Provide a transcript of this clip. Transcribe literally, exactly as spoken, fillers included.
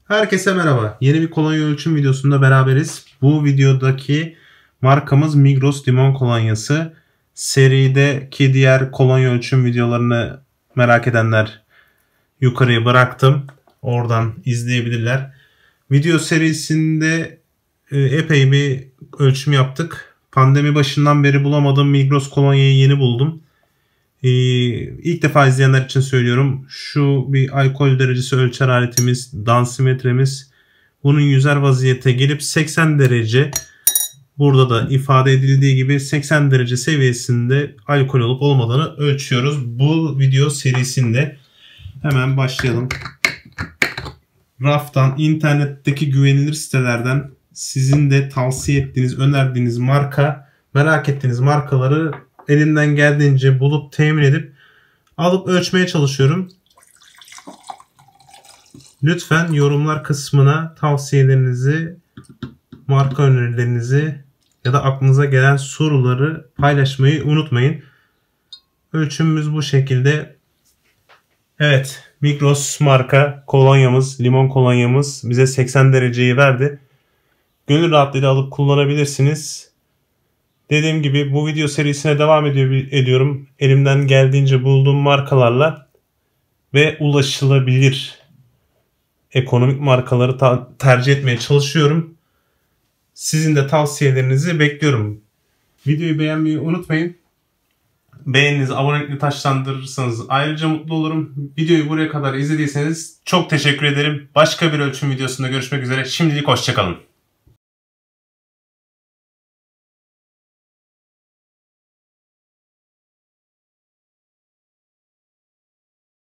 Herkese merhaba. Yeni bir kolonya ölçüm videosunda beraberiz. Bu videodaki markamız Migros Limon Kolonyası. Serideki diğer kolonya ölçüm videolarını merak edenler yukarıya bıraktım. Oradan izleyebilirler. Video serisinde epey bir ölçüm yaptık. Pandemi başından beri bulamadığım Migros kolonyayı yeni buldum. Ee, ilk defa izleyenler için söylüyorum. Şu bir alkol derecesi ölçer aletimiz, dansimetremiz. Bunun yüzer vaziyete gelip seksen derece, burada da ifade edildiği gibi seksen derece seviyesinde alkol olup olmadığını ölçüyoruz. Bu video serisinde hemen başlayalım. Raftan, internetteki güvenilir sitelerden sizin de tavsiye ettiğiniz, önerdiğiniz marka, merak ettiğiniz markaları elimden geldiğince bulup temin edip alıp ölçmeye çalışıyorum. Lütfen yorumlar kısmına tavsiyelerinizi, marka önerilerinizi ya da aklınıza gelen soruları paylaşmayı unutmayın. Ölçümümüz bu şekilde. Evet, Migros marka kolonyamız, limon kolonyamız bize seksen dereceyi verdi. Gönül rahatlığıyla alıp kullanabilirsiniz. Dediğim gibi bu video serisine devam ediyor, ediyorum. Elimden geldiğince bulduğum markalarla ve ulaşılabilir ekonomik markaları tercih etmeye çalışıyorum. Sizin de tavsiyelerinizi bekliyorum. Videoyu beğenmeyi unutmayın. Beğeninizi, abonelikle taşlandırırsanız ayrıca mutlu olurum. Videoyu buraya kadar izlediyseniz çok teşekkür ederim. Başka bir ölçüm videosunda görüşmek üzere. Şimdilik hoşça kalın.